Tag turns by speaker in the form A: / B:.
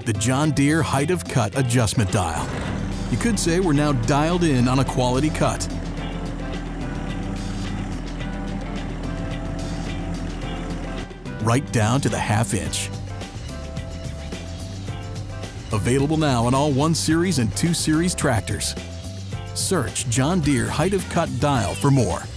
A: the John Deere height of cut adjustment dial. You could say we're now dialed in on a quality cut. Right down to the ½ inch. Available now on all 1 Series and 2 Series tractors. Search John Deere height of cut dial for more.